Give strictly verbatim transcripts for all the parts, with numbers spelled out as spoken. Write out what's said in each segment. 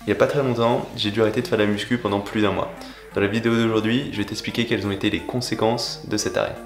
Il n'y a pas très longtemps, j'ai dû arrêter de faire de la muscu pendant plus d'un mois. Dans la vidéo d'aujourd'hui, je vais t'expliquer quelles ont été les conséquences de cet arrêt.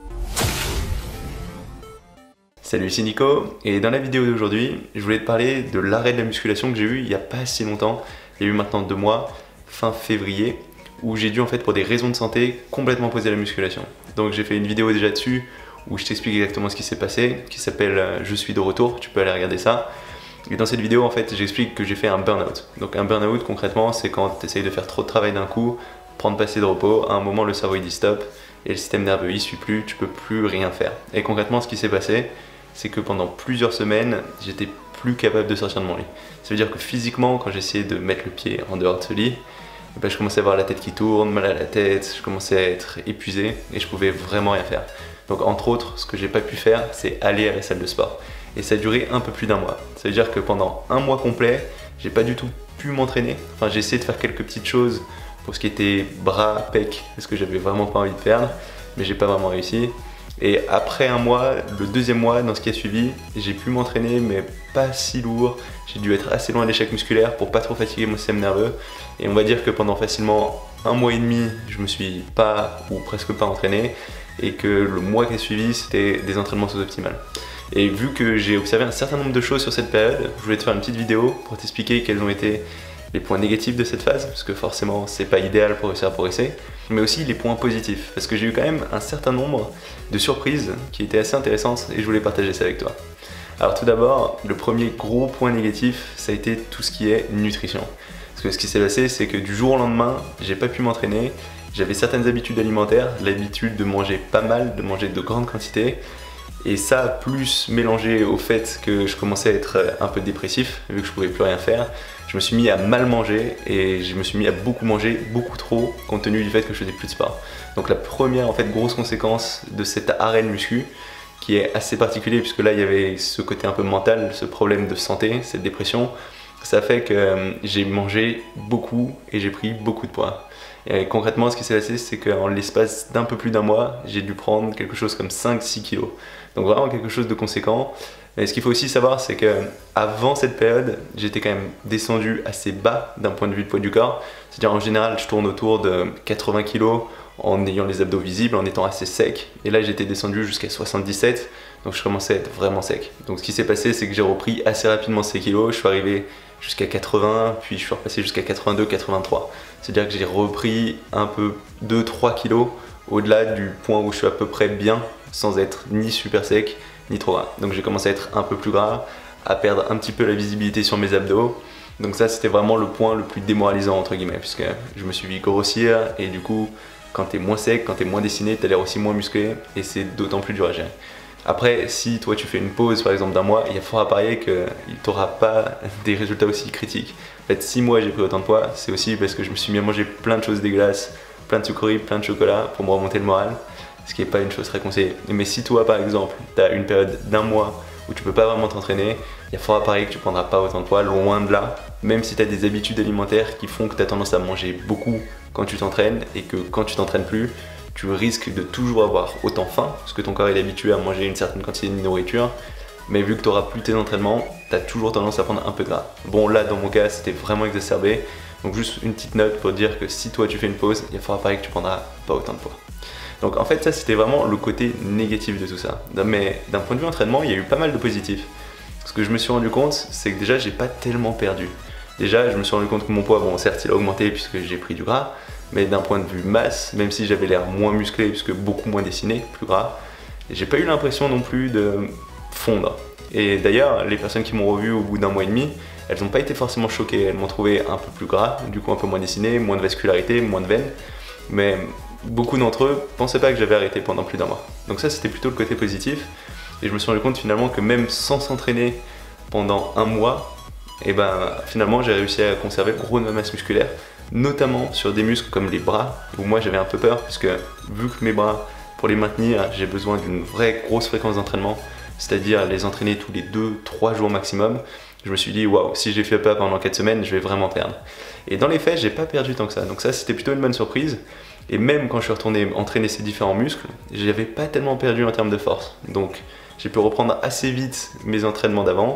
Salut, c'est Nico, et dans la vidéo d'aujourd'hui, je voulais te parler de l'arrêt de la musculation que j'ai eu il n'y a pas si longtemps. Il y a eu maintenant deux mois, fin février, où j'ai dû en fait pour des raisons de santé complètement poser la musculation. Donc j'ai fait une vidéo déjà dessus où je t'explique exactement ce qui s'est passé, qui s'appelle euh, Je suis de retour, tu peux aller regarder ça. Et dans cette vidéo, en fait, j'explique que j'ai fait un burn-out. Donc un burn-out, concrètement, c'est quand tu essayes de faire trop de travail d'un coup, prendre pas assez de repos, à un moment le cerveau il dit stop, et le système nerveux il suit plus, tu peux plus rien faire. Et concrètement, ce qui s'est passé, c'est que pendant plusieurs semaines, j'étais plus capable de sortir de mon lit. Ça veut dire que physiquement, quand j'essayais de mettre le pied en dehors de ce lit, eh ben, je commençais à avoir la tête qui tourne, mal à la tête, je commençais à être épuisé, et je pouvais vraiment rien faire. Donc entre autres, ce que j'ai pas pu faire, c'est aller à la salle de sport. Et ça a duré un peu plus d'un mois. Ça veut dire que pendant un mois complet, j'ai pas du tout pu m'entraîner. Enfin, j'ai essayé de faire quelques petites choses pour ce qui était bras, pecs, parce que j'avais vraiment pas envie de perdre, mais j'ai pas vraiment réussi. Et après un mois, le deuxième mois, dans ce qui a suivi, j'ai pu m'entraîner, mais pas si lourd. J'ai dû être assez loin de l'échec musculaire pour pas trop fatiguer mon système nerveux. Et on va dire que pendant facilement un mois et demi, je me suis pas ou presque pas entraîné. Et que le mois qui a suivi, c'était des entraînements sous-optimales. Et vu que j'ai observé un certain nombre de choses sur cette période, je voulais te faire une petite vidéo pour t'expliquer quels ont été les points négatifs de cette phase, parce que forcément c'est pas idéal pour réussir à progresser, mais aussi les points positifs, parce que j'ai eu quand même un certain nombre de surprises qui étaient assez intéressantes et je voulais partager ça avec toi. Alors tout d'abord, le premier gros point négatif, ça a été tout ce qui est nutrition. Parce que ce qui s'est passé, c'est que du jour au lendemain, j'ai pas pu m'entraîner, j'avais certaines habitudes alimentaires, l'habitude de manger pas mal, de manger de grandes quantités, et ça, plus mélangé au fait que je commençais à être un peu dépressif, vu que je pouvais plus rien faire, je me suis mis à mal manger et je me suis mis à beaucoup manger, beaucoup trop, compte tenu du fait que je faisais plus de sport. Donc la première en fait grosse conséquence de cet arrêt de muscu, qui est assez particulier puisque là il y avait ce côté un peu mental, ce problème de santé, cette dépression, ça fait que j'ai mangé beaucoup et j'ai pris beaucoup de poids. Et concrètement, ce qui s'est passé, c'est qu'en l'espace d'un peu plus d'un mois, j'ai dû prendre quelque chose comme cinq six kilos. Donc vraiment quelque chose de conséquent. Mais ce qu'il faut aussi savoir, c'est qu'avant cette période, j'étais quand même descendu assez bas d'un point de vue de poids du corps. C'est-à-dire en général, je tourne autour de quatre-vingts kilos en ayant les abdos visibles, en étant assez sec. Et là, j'étais descendu jusqu'à soixante-dix-sept, donc je commençais à être vraiment sec. Donc ce qui s'est passé, c'est que j'ai repris assez rapidement ces kilos. Je suis arrivé jusqu'à quatre-vingts, puis je suis repassé jusqu'à quatre-vingt-deux quatre-vingt-trois. C'est-à-dire que j'ai repris un peu deux trois kilos au-delà du point où je suis à peu près bien, sans être ni super sec, ni trop gras. Donc j'ai commencé à être un peu plus gras, à perdre un petit peu la visibilité sur mes abdos. Donc ça, c'était vraiment le point le plus démoralisant entre guillemets, puisque je me suis vu grossir et du coup, quand t'es moins sec, quand t'es moins dessiné, t'as l'air aussi moins musclé et c'est d'autant plus dur à gérer. Après, si toi tu fais une pause par exemple d'un mois, il y a fort à parier que tu n'auras pas des résultats aussi critiques. En fait, si moi j'ai pris autant de poids, c'est aussi parce que je me suis mis à manger plein de choses dégueulasses, plein de sucreries, plein de chocolat pour me remonter le moral, ce qui n'est pas une chose très conseillée. Mais si toi par exemple, tu as une période d'un mois où tu peux pas vraiment t'entraîner, il y a fort à parier que tu prendras pas autant de poids, loin de là. Même si tu as des habitudes alimentaires qui font que tu as tendance à manger beaucoup quand tu t'entraînes et que quand tu t'entraînes plus, tu risques de toujours avoir autant faim, parce que ton corps est habitué à manger une certaine quantité de nourriture, mais vu que tu n'auras plus tes entraînements, tu as toujours tendance à prendre un peu de gras. Bon là, dans mon cas, c'était vraiment exacerbé, donc juste une petite note pour dire que si toi tu fais une pause, il faudra pareil que tu prendras pas autant de poids. Donc en fait, ça c'était vraiment le côté négatif de tout ça. Mais d'un point de vue entraînement, il y a eu pas mal de positifs. Ce que je me suis rendu compte, c'est que déjà, j'ai pas tellement perdu. Déjà, je me suis rendu compte que mon poids, bon certes, il a augmenté puisque j'ai pris du gras, mais d'un point de vue masse, même si j'avais l'air moins musclé puisque beaucoup moins dessiné, plus gras, j'ai pas eu l'impression non plus de fondre. Et d'ailleurs, les personnes qui m'ont revu au bout d'un mois et demi, elles n'ont pas été forcément choquées, elles m'ont trouvé un peu plus gras, du coup un peu moins dessiné, moins de vascularité, moins de veines, mais beaucoup d'entre eux pensaient pas que j'avais arrêté pendant plus d'un mois. Donc ça, c'était plutôt le côté positif, et je me suis rendu compte finalement que même sans s'entraîner pendant un mois, et ben finalement j'ai réussi à conserver gros de ma masse musculaire, notamment sur des muscles comme les bras, où moi j'avais un peu peur, puisque vu que mes bras, pour les maintenir, j'ai besoin d'une vraie grosse fréquence d'entraînement, c'est-à-dire les entraîner tous les deux trois jours maximum, je me suis dit waouh, si je les fais pas pendant quatre semaines, je vais vraiment perdre. Et dans les faits, j'ai pas perdu tant que ça, donc ça c'était plutôt une bonne surprise. Et même quand je suis retourné entraîner ces différents muscles, j'avais pas tellement perdu en termes de force. Donc j'ai pu reprendre assez vite mes entraînements d'avant,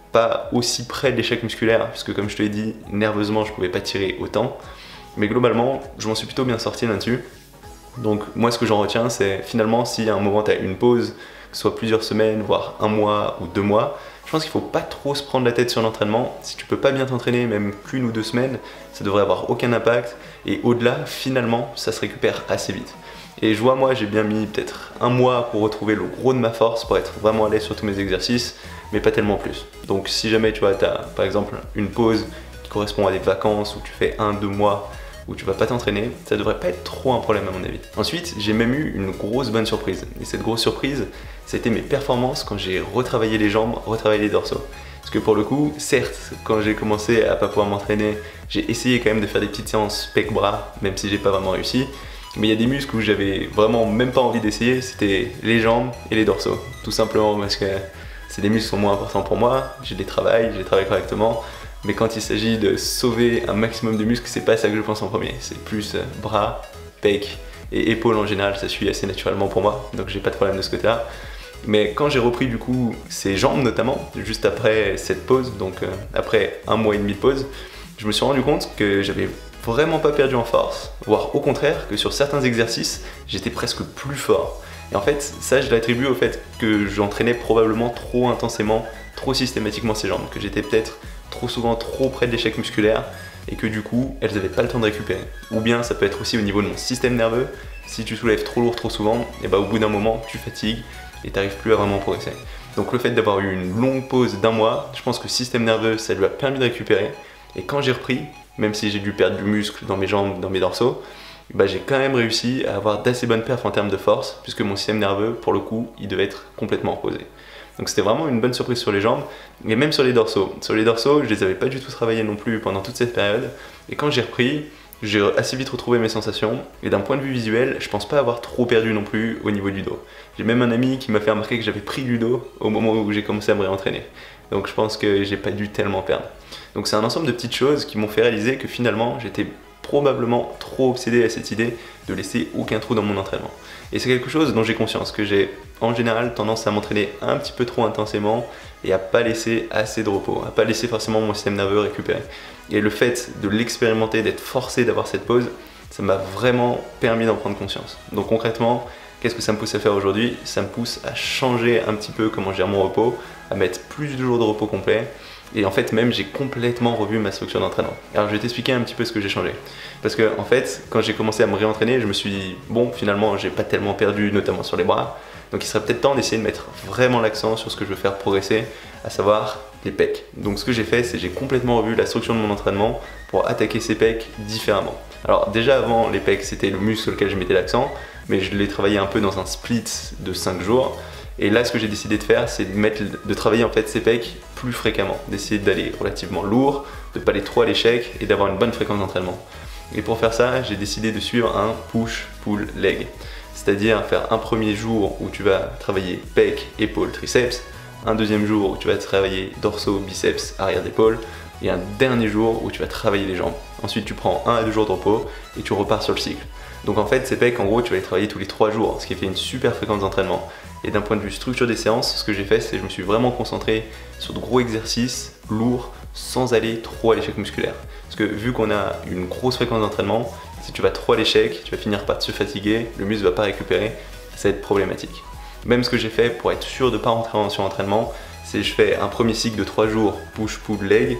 pas aussi près de l'échec musculaire, puisque comme je te l'ai dit, nerveusement je pouvais pas tirer autant, mais globalement je m'en suis plutôt bien sorti là-dessus. Donc moi ce que j'en retiens, c'est finalement si à un moment tu as une pause, que ce soit plusieurs semaines, voire un mois ou deux mois, je pense qu'il faut pas trop se prendre la tête sur l'entraînement. Si tu peux pas bien t'entraîner, même qu'une ou deux semaines, ça devrait avoir aucun impact, et au-delà, finalement, ça se récupère assez vite. Et je vois, moi j'ai bien mis peut-être un mois pour retrouver le gros de ma force, pour être vraiment à l'aise sur tous mes exercices, mais pas tellement plus. Donc si jamais tu vois, tu as par exemple une pause qui correspond à des vacances où tu fais un, deux mois, où tu vas pas t'entraîner, ça devrait pas être trop un problème à mon avis. Ensuite, j'ai même eu une grosse bonne surprise. Et cette grosse surprise, c'était mes performances quand j'ai retravaillé les jambes, retravaillé les dorsaux. Parce que pour le coup, certes, quand j'ai commencé à pas pouvoir m'entraîner, j'ai essayé quand même de faire des petites séances pec-bras, même si j'ai pas vraiment réussi. Mais il y a des muscles où j'avais vraiment même pas envie d'essayer, c'était les jambes et les dorsaux. Tout simplement parce que c'est des muscles qui sont moins importants pour moi, j'ai les travaille, je les travaille correctement. Mais quand il s'agit de sauver un maximum de muscles, c'est pas ça que je pense en premier. C'est plus bras, pecs et épaules en général, ça suit assez naturellement pour moi, donc j'ai pas de problème de ce côté-là. Mais quand j'ai repris du coup ces jambes notamment, juste après cette pause, donc euh, après un mois et demi de pause, je me suis rendu compte que j'avais vraiment pas perdu en force, voire au contraire que sur certains exercices, j'étais presque plus fort. Et en fait, ça je l'attribue au fait que j'entraînais probablement trop intensément, trop systématiquement ces jambes, que j'étais peut-être trop souvent trop près de l'échec musculaire et que du coup elles n'avaient pas le temps de récupérer. Ou bien ça peut être aussi au niveau de mon système nerveux, si tu soulèves trop lourd trop souvent, et bah au bout d'un moment tu fatigues et tu n'arrives plus à vraiment progresser. Donc le fait d'avoir eu une longue pause d'un mois, je pense que le système nerveux ça lui a permis de récupérer, et quand j'ai repris, même si j'ai dû perdre du muscle dans mes jambes, dans mes dorsaux, bah j'ai quand même réussi à avoir d'assez bonnes perfs en termes de force, puisque mon système nerveux pour le coup il devait être complètement reposé. Donc c'était vraiment une bonne surprise sur les jambes, et même sur les dorsaux. Sur les dorsaux, je les avais pas du tout travaillés non plus pendant toute cette période, et quand j'ai repris, j'ai assez vite retrouvé mes sensations, et d'un point de vue visuel, je pense pas avoir trop perdu non plus au niveau du dos. J'ai même un ami qui m'a fait remarquer que j'avais pris du dos au moment où j'ai commencé à me réentraîner. Donc je pense que j'ai pas dû tellement perdre. Donc c'est un ensemble de petites choses qui m'ont fait réaliser que finalement, j'étais probablement trop obsédé à cette idée de laisser aucun trou dans mon entraînement. Et c'est quelque chose dont j'ai conscience, que j'ai en général tendance à m'entraîner un petit peu trop intensément et à pas laisser assez de repos, à pas laisser forcément mon système nerveux récupérer. Et le fait de l'expérimenter, d'être forcé d'avoir cette pause, ça m'a vraiment permis d'en prendre conscience. Donc concrètement, qu'est-ce que ça me pousse à faire aujourd'hui? Ça me pousse à changer un petit peu comment je gère mon repos, à mettre plus de jours de repos complet. Et en fait même j'ai complètement revu ma structure d'entraînement. Alors je vais t'expliquer un petit peu ce que j'ai changé. Parce que en fait quand j'ai commencé à me réentraîner, je me suis dit bon finalement j'ai pas tellement perdu, notamment sur les bras. Donc il serait peut-être temps d'essayer de mettre vraiment l'accent sur ce que je veux faire progresser, à savoir les pecs. Donc ce que j'ai fait, c'est que j'ai complètement revu la structure de mon entraînement pour attaquer ces pecs différemment. Alors déjà avant, les pecs c'était le muscle sur lequel je mettais l'accent, mais je l'ai travaillé un peu dans un split de cinq jours. Et là, ce que j'ai décidé de faire, c'est de, mettre, de travailler en fait ces pecs plus fréquemment, d'essayer d'aller relativement lourd, de ne pas aller trop à l'échec et d'avoir une bonne fréquence d'entraînement. Et pour faire ça, j'ai décidé de suivre un push-pull-leg. C'est-à-dire faire un premier jour où tu vas travailler pecs, épaules, triceps, un deuxième jour où tu vas travailler dorsaux, biceps, arrière d'épaule, et un dernier jour où tu vas travailler les jambes. Ensuite, tu prends un à deux jours de repos et tu repars sur le cycle. Donc en fait, ces pecs, en gros, tu vas les travailler tous les trois jours, ce qui fait une super fréquence d'entraînement. Et d'un point de vue structure des séances, ce que j'ai fait, c'est que je me suis vraiment concentré sur de gros exercices lourds sans aller trop à l'échec musculaire. Parce que vu qu'on a une grosse fréquence d'entraînement, si tu vas trop à l'échec, tu vas finir par te fatiguer, le muscle ne va pas récupérer, ça va être problématique. Même ce que j'ai fait pour être sûr de ne pas rentrer en surentraînement, c'est que je fais un premier cycle de trois jours push-pull-leg,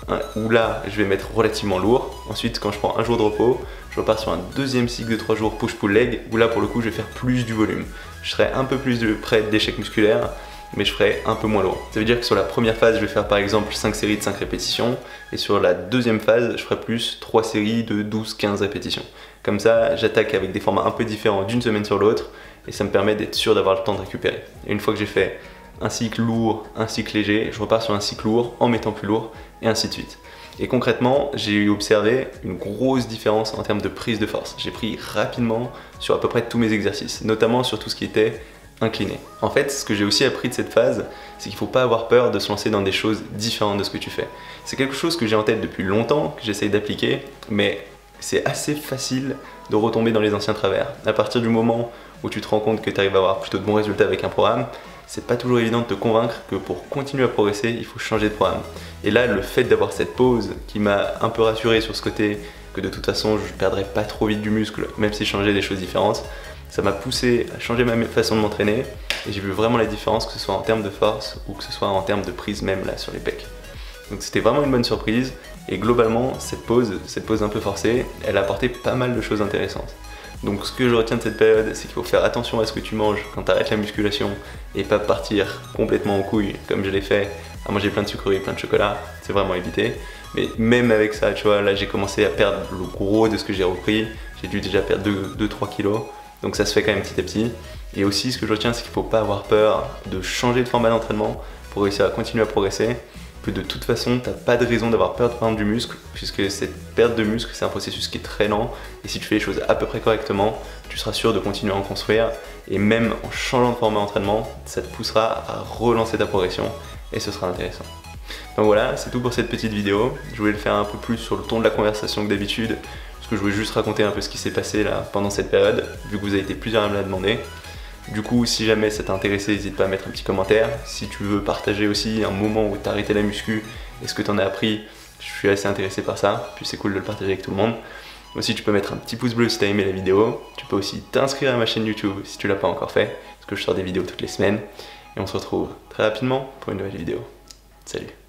où là je vais mettre relativement lourd. Ensuite quand je prends un jour de repos, je repars sur un deuxième cycle de trois jours push-pull-leg, où là pour le coup je vais faire plus du volume. Je serai un peu plus de près d'échec musculaire, mais je ferai un peu moins lourd. Ça veut dire que sur la première phase, je vais faire par exemple cinq séries de cinq répétitions, et sur la deuxième phase, je ferai plus trois séries de douze quinze répétitions. Comme ça, j'attaque avec des formats un peu différents d'une semaine sur l'autre, et ça me permet d'être sûr d'avoir le temps de récupérer. Et une fois que j'ai fait un cycle lourd, un cycle léger, je repars sur un cycle lourd en mettant plus lourd, et ainsi de suite. Et concrètement, j'ai observé une grosse différence en termes de prise de force. J'ai pris rapidement sur à peu près tous mes exercices, notamment sur tout ce qui était incliné. En fait, ce que j'ai aussi appris de cette phase, c'est qu'il ne faut pas avoir peur de se lancer dans des choses différentes de ce que tu fais. C'est quelque chose que j'ai en tête depuis longtemps, que j'essaye d'appliquer, mais c'est assez facile de retomber dans les anciens travers. À partir du moment où tu te rends compte que tu arrives à avoir plutôt de bons résultats avec un programme, c'est pas toujours évident de te convaincre que pour continuer à progresser, il faut changer de programme. Et là, le fait d'avoir cette pause qui m'a un peu rassuré sur ce côté, que de toute façon je perdrais pas trop vite du muscle, même si je changeais des choses différentes, ça m'a poussé à changer ma façon de m'entraîner et j'ai vu vraiment la différence, que ce soit en termes de force ou que ce soit en termes de prise même là sur les pecs. Donc c'était vraiment une bonne surprise et globalement cette pause, cette pause un peu forcée, elle a apporté pas mal de choses intéressantes. Donc ce que je retiens de cette période, c'est qu'il faut faire attention à ce que tu manges quand tu arrêtes la musculation et pas partir complètement en couille comme je l'ai fait, à manger plein de sucreries, plein de chocolat, c'est vraiment éviter. Mais même avec ça, tu vois, là j'ai commencé à perdre le gros de ce que j'ai repris, j'ai dû déjà perdre deux à trois kilos, donc ça se fait quand même petit à petit. Et aussi ce que je retiens, c'est qu'il ne faut pas avoir peur de changer de format d'entraînement pour réussir à continuer à progresser, que de toute façon, tu n'as pas de raison d'avoir peur de prendre du muscle, puisque cette perte de muscle, c'est un processus qui est très lent, et si tu fais les choses à peu près correctement, tu seras sûr de continuer à en construire, et même en changeant de format d'entraînement, ça te poussera à relancer ta progression, et ce sera intéressant. Donc voilà, c'est tout pour cette petite vidéo. Je voulais le faire un peu plus sur le ton de la conversation que d'habitude, parce que je voulais juste raconter un peu ce qui s'est passé là pendant cette période, vu que vous avez été plusieurs à me la demander. Du coup, si jamais ça t'a intéressé, n'hésite pas à mettre un petit commentaire. Si tu veux partager aussi un moment où tu as arrêté la muscu et ce que tu en as appris, je suis assez intéressé par ça, puis c'est cool de le partager avec tout le monde. Aussi, tu peux mettre un petit pouce bleu si tu as aimé la vidéo. Tu peux aussi t'inscrire à ma chaîne YouTube si tu l'as pas encore fait, parce que je sors des vidéos toutes les semaines. Et on se retrouve très rapidement pour une nouvelle vidéo. Salut!